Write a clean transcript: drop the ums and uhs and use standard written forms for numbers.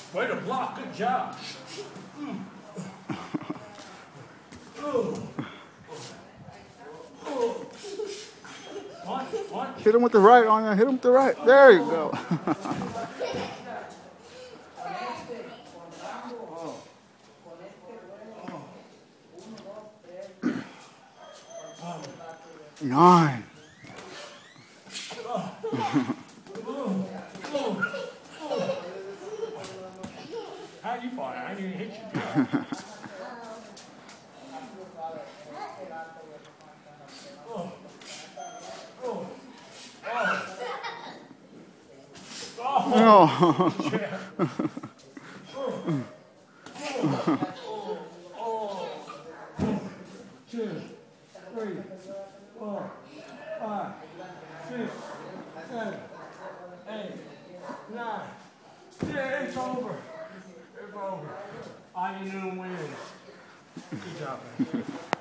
Way to block. Good job. One. Hit him with the right on there. Hit him with the right. There you go. 9. How you fought? I didn't even hit you. Two, 3, 4, 5, 6, 7, 8, 9. Yeah, it's over. It's over. All you knew wins. Good job, man.